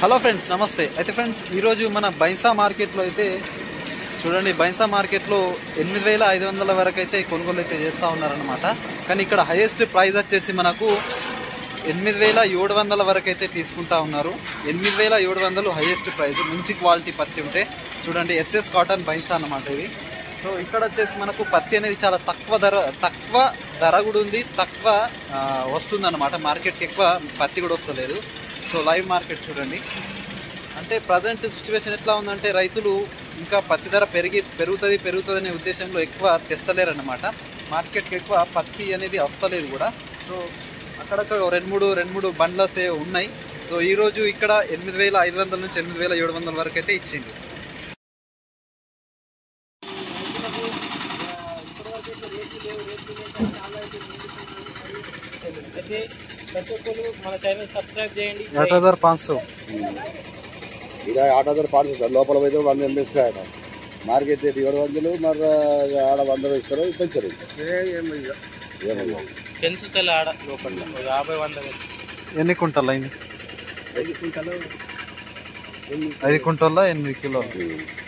Hello friends, నమస్తే. అయితే friends, ఈరోజు మన బైన్సా మార్కెట్లో అయితే చూడండి, బైన్సా మార్కెట్లో 8,500 వరకు అయితే కొనుగోలు అయితే చేస్తూ ఉన్నారనమాట. కానీ ఇక్కడ హైయెస్ట్ ప్రైస్ వచ్చేసి మనకు 8,700 వరకు అయితే తీసుకుంటా ఉన్నారు. 8,700 హైయెస్ట్ ప్రైస్, మంచి క్వాలిటీ పత్తి ఉంటే చూడండి. ఎస్ఎస్ కాటన్ బైన్సా అన్నమాట ఇది. సో ఇక్కడ వచ్చేసి మనకు పత్తి అనేది చాలా తక్కువ ధర కూడా ఉంది, తక్కువ వస్తుంది అనమాట. మార్కెట్కి ఎక్కువ పత్తి కూడా వస్తలేదు. సో లైవ్ మార్కెట్ చూడండి. అంటే ప్రజెంట్ సిచ్యువేషన్ ఎట్లా ఉందంటే, రైతులు ఇంకా పత్తి ధర పెరుగుతుంది అనే ఉద్దేశంలో ఎక్కువ తెస్తలేరు అన్నమాట. మార్కెట్కి ఎక్కువ పత్తి అనేది వస్తలేదు కూడా. సో అక్కడక్కడ రెండు మూడు బండ్లు వస్తే ఉన్నాయి. సో ఈరోజు ఇక్కడ 8,500 నుంచి 8,700 వరకు అయితే ఇచ్చింది. మన ఛానల్ సబ్స్క్రైబ్ చేయండి. 8,500 ఇలా 8,500 లోపల పోతే 100 MB ఇస్తాయట. మార్కెట్ రేట్ 700, మరి ఆడ 100 ఇస్తారు, పెంచరు. పెంచుతలే ఆడ లోపల 50-100. ఎన్ని కుంటల్ అయింది? 5 కుంటల్లో 8 కిలోలు.